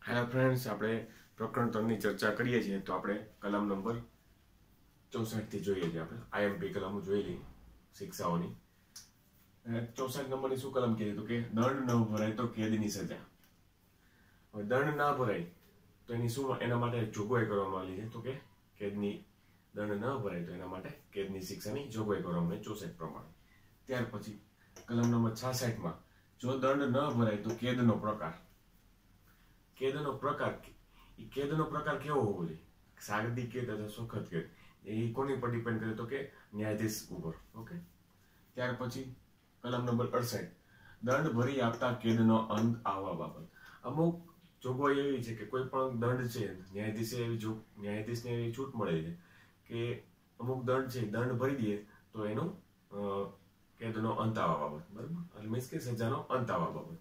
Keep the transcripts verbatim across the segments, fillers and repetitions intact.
Hello friends, આપણે પ્રકરણ ત્રણની ચર્ચા કરીએ છીએ તો આપણે કલમ નંબર ચોસઠ થી જોઈએ છીએ. આપણે આઈએમપી કલમો જોઈ લઈએ શિક્ષાઓની. ચોસઠ નંબરની શું કલમ કીધી? તો કે દંડ ન ભરાય તો કેદની સજા. હવે દંડ ના ભરાય તો એની શું એના માટે જોગવાઈ કરવામાં આવી છે? તો કે કેદની દંડ ન ભરાય તો એના માટે કેદની શિક્ષાની જોગવાઈ કરવામાં આવી ચોસઠ પ્રમાણે. ત્યાર પછી કલમ નંબર છાસઠ માં જો દંડ ન ભરાય તો કેદનો પ્રકાર. કેદનો પ્રકાર એ કેદનો પ્રકાર કેવો હોવો જોઈએ? સાગદી કેદ અથવા સુખદ કેદ. એ કોની પર ડિપેન્ડ કરે? તો કે ન્યાયાધીશ ઉપર. ઓકે. ત્યાર પછી કલમ નંબર અડસઠ દંડ ભરી આપતા કેદનો અંત આવવા બાબત. અમુક જોગવાઈ એવી છે કે કોઈ પણ દંડ છે ન્યાયાધીશે એવી જો ન્યાયાધીશને એવી છૂટ મળે છે કે અમુક દંડ છે દંડ ભરી દે તો એનો કેદનો અંત આવવા બાબત. બરાબર? એટલે મીન્સ કે સજાનો અંત આવવા બાબત.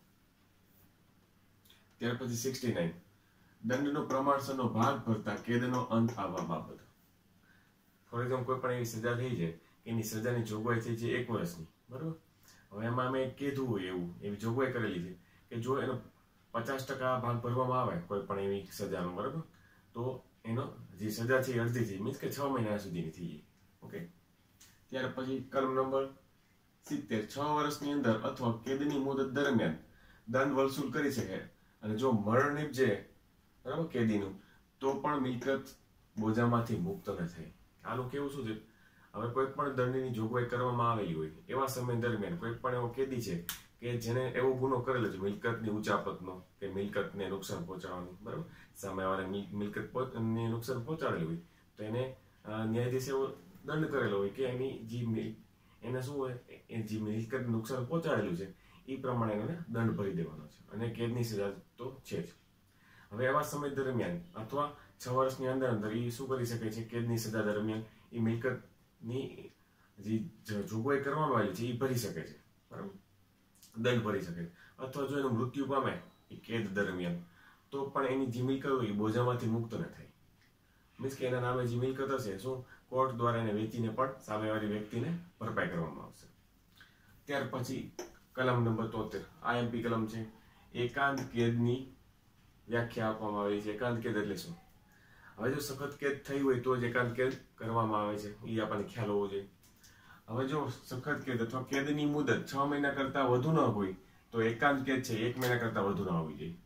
ત્યાર પછી સિક્સટી નાઇન દંડનો પ્રમાણસરનો ભાગ ભરતા કેદનો અંત આવવા બાબત. ફોર એક્ઝામ્પલ કોઈ પણ એવી સજા થઈ છે કે એની સજાની જોગવાઈ થઈ છે એક વર્ષની. બરાબર? હવે એમાં અમે કીધું હોય એવું એવી જોગવાઈ કરેલી છે કે જો એનો પચાસ ટકા ભાગ ભરવામાં આવે કોઈ પણ એવી સજાનો, બરાબર, તો એનો જે સજા છે એ અડધી છે, મીન્સ કે છ મહિના સુધીની થઈ જાય. ઓકે. ત્યાર પછી કલમ નંબર સિત્તેર છ વર્ષની અંદર અથવા કેદની મુદત દરમિયાન દંડ વસૂલ કરી શકે અને જો મરણ નીપજે, બરાબર, કેદીનું, તો પણ મિલકત બોજામાંથી મુક્ત ન થાય. આનું કેવું શું છે? હવે કોઈ પણ દંડની જોગવાઈ કરવામાં આવેલી હોય એવા સમય દરમિયાન કોઈ પણ એવો કેદી છે કે જેને એવો ગુનો કરેલો છે મિલકતની ઉચાપતનો કે મિલકતને નુકસાન પહોંચાડવાની, બરાબર, સામેવાળાને મિલકતને નુકસાન પહોંચાડેલું હોય તો એને ન્યાયાધીશે એવો દંડ કરેલો હોય કે એની જે એને શું હોય જે મિલકત નુકસાન પહોંચાડેલું છે એ પ્રમાણે એને દંડ ભરી દેવાનો છે અને કેદની સજા તો છે જ. હવે એવા સમય દરમિયાન અથવા છ વર્ષની અંદર અંદર એ શું કરી શકે છે? કેદની સજા દરમિયાન એ મિલકતની જે જોગવાઈ કરવામાં આવેલી છે એ ભરી શકે છે, બરાબર, દંડ ભરી શકે છે. અથવા જો એનું મૃત્યુ પામે એ કેદ દરમિયાન તો પણ એની જે મિલકત હોય એ બોજામાંથી મુક્ત ન થાય. મીન્સ કે એના નામે જે મિલકત હશે શું કોર્ટ દ્વારા એને વેચીને પણ સામેવાળી વ્યક્તિને ભરપાઈ કરવામાં આવશે. ત્યાર પછી કલમ નંબર તોતેર આઈએમપી કલમ છે. એકાંત કેદની વ્યાખ્યા આપવામાં આવી છે. એકાંત કેદ એટલે શું? હવે જો સખત કેદ થઈ હોય તો જ એકાંત કેદ કરવામાં આવે છે, એ આપણને ખ્યાલ હોવો જોઈએ. હવે જો સખત કેદ અથવા કેદની મુદત છ મહિના કરતા વધુ ન હોય તો એકાંત કેદ છે એક મહિના કરતા વધુ ન હોવી જોઈએ,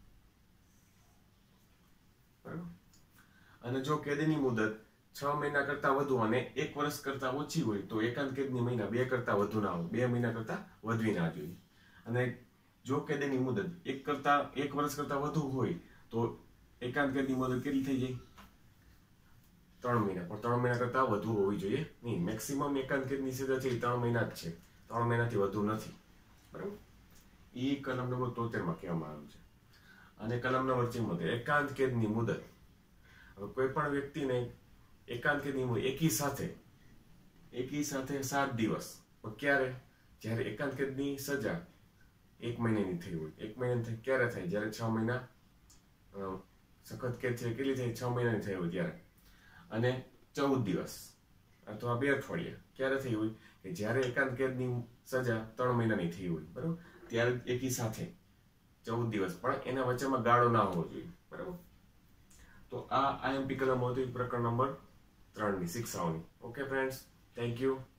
બરાબર. અને જો કેદની મુદત છ મહિના કરતા વધુ અને એક વર્ષ કરતા ઓછી હોય તો એકાંત કેદની મહિના બે કરતા વધુ ના હોય, બે મહિના કરતા વધવી ના જોઈએ. અને જો કેદની મુદત એક કરતા એક વર્ષ કરતા વધુ હોય તો એકાંત કેદની મુદત કેટલી થઈ જાય? ત્રણ મહિના. પણ ત્રણ મહિના કરતા વધુ હોવી જોઈએ નહીં. મેક્સિમમ એકાંત કેદની સજા છે એ ત્રણ મહિના જ છે, ત્રણ મહિનાથી વધુ નથી, બરાબર. એ કલમ નંબર તોતેર માં કહેવામાં આવ્યું છે. અને કલમ નંબર ચુમ્મોતેર એકાંત કેદની મુદત. હવે કોઈ પણ વ્યક્તિને એકાંત કેદની મુદત એકી સાથે એકી સાથે સાત દિવસ, ક્યારે? જ્યારે એકાંત કેદની સજા એક મહિનાની થઈ હોય. એક મહિનાની ક્યારે થાય? જ્યારે છ મહિના સખત કેદ છે કેટલી થઈ? છ મહિનાની થઈ હોય ત્યારે. અને ચૌદ દિવસ અથવા બે અઠવાડિયા ક્યારે થઈ હોય? કે જ્યારે એકાંત કેદની સજા ત્રણ મહિનાની થઈ હોય, બરાબર, ત્યારે એકી સાથે ચૌદ દિવસ, પણ એના વચ્ચેમાં ગાળો ના હોવો જોઈએ, બરાબર. તો આ આઈએમપી કલમ હતી પ્રકરણ નંબર ત્રણ ની શિક્ષાઓની. Okay friends, thank you.